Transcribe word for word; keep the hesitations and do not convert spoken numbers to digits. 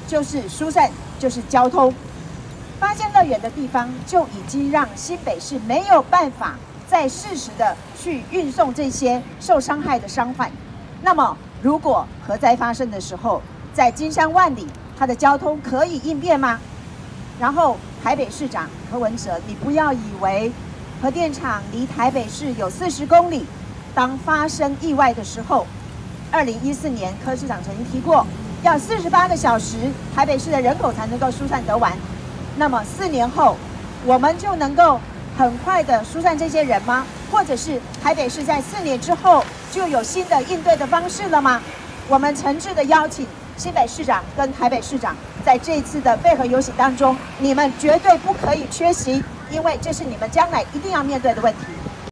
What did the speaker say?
就是疏散，就是交通。八仙乐园的地方就已经让新北市没有办法再适时的去运送这些受伤害的伤患。那么，如果核灾发生的时候，在金山万里，它的交通可以应变吗？然后，台北市长柯文哲，你不要以为核电厂离台北市有四十公里，当发生意外的时候，二零一四年柯市长曾经提过，要四十八个小时，台北市的人口才能够疏散得完。那么四年后，我们就能够很快的疏散这些人吗？或者是台北市在四年之后就有新的应对的方式了吗？我们诚挚的邀请新北市长跟台北市长，在这一次的备核游行当中，你们绝对不可以缺席，因为这是你们将来一定要面对的问题。